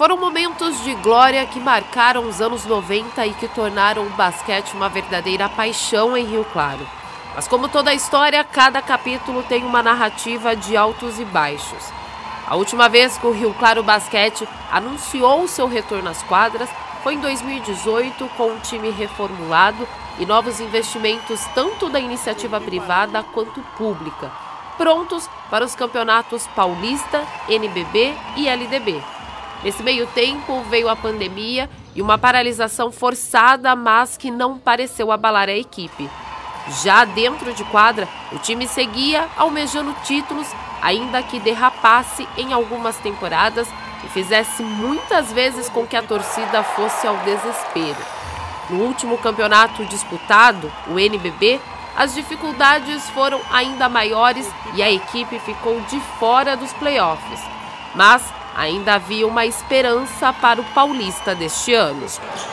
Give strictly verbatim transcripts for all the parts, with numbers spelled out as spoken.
Foram momentos de glória que marcaram os anos noventa e que tornaram o basquete uma verdadeira paixão em Rio Claro. Mas como toda a história, cada capítulo tem uma narrativa de altos e baixos. A última vez que o Rio Claro Basquete anunciou seu retorno às quadras foi em dois mil e dezoito, com um time reformulado e novos investimentos tanto da iniciativa privada quanto pública, prontos para os campeonatos Paulista, N B B e L D B. Nesse meio tempo veio a pandemia e uma paralisação forçada, mas que não pareceu abalar a equipe. Já dentro de quadra, o time seguia almejando títulos, ainda que derrapasse em algumas temporadas e fizesse muitas vezes com que a torcida fosse ao desespero. No último campeonato disputado, o N B B, as dificuldades foram ainda maiores e a equipe ficou de fora dos playoffs. Mas ainda havia uma esperança para o Paulista deste ano.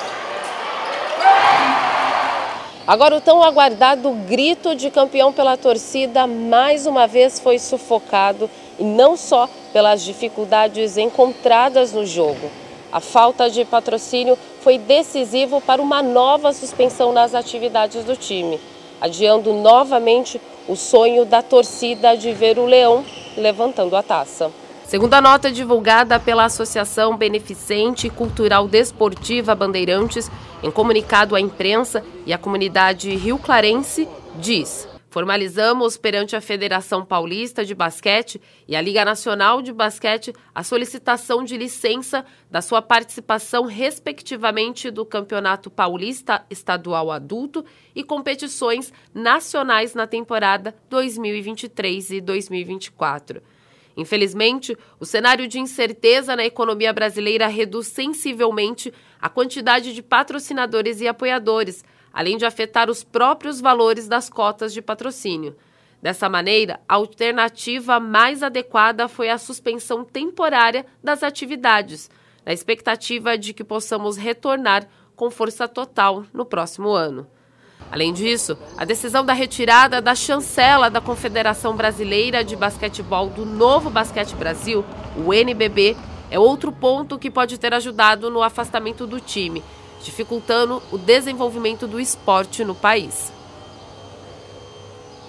Agora o tão aguardado grito de campeão pela torcida mais uma vez foi sufocado, e não só pelas dificuldades encontradas no jogo. A falta de patrocínio foi decisivo para uma nova suspensão nas atividades do time, adiando novamente o sonho da torcida de ver o Leão levantando a taça. Segundo a nota divulgada pela Associação Beneficente e Cultural Desportiva Bandeirantes, em comunicado à imprensa e à comunidade rioclarense, diz: formalizamos perante a Federação Paulista de Basquete e a Liga Nacional de Basquete a solicitação de licença da sua participação, respectivamente, do Campeonato Paulista Estadual Adulto e competições nacionais na temporada dois mil e vinte e três e dois mil e vinte e quatro. Infelizmente, o cenário de incerteza na economia brasileira reduz sensivelmente a quantidade de patrocinadores e apoiadores, além de afetar os próprios valores das cotas de patrocínio. Dessa maneira, a alternativa mais adequada foi a suspensão temporária das atividades, na expectativa de que possamos retornar com força total no próximo ano. Além disso, a decisão da retirada da chancela da Confederação Brasileira de Basquetebol do Novo Basquete Brasil, o N B B, é outro ponto que pode ter ajudado no afastamento do time, dificultando o desenvolvimento do esporte no país.